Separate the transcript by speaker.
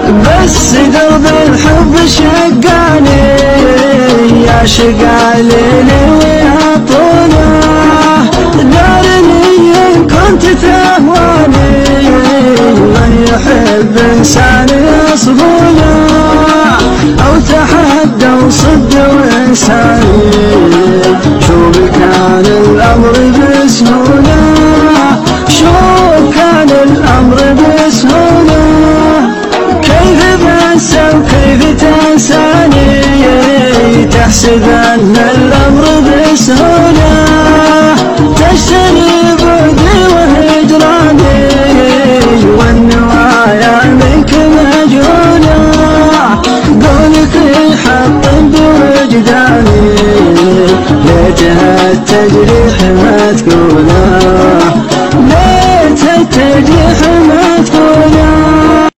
Speaker 1: بس درب الحب شقاني يا شقا ليلي ويا طوله دارني إن كنت تهواني من يحب إنسان يصبونه أو تحدى وصد وإنساني شوف كان الأمر بسهولة شوف كان الأمر بسهولة كيف بنسى وكيف تنساني تحسب أن الأمر بسهولة تشتري بعدي وهجراني والنوايا منك مجهولة قولك يحط بوجداني ليتها التجريح ما تقوله ليت التجريح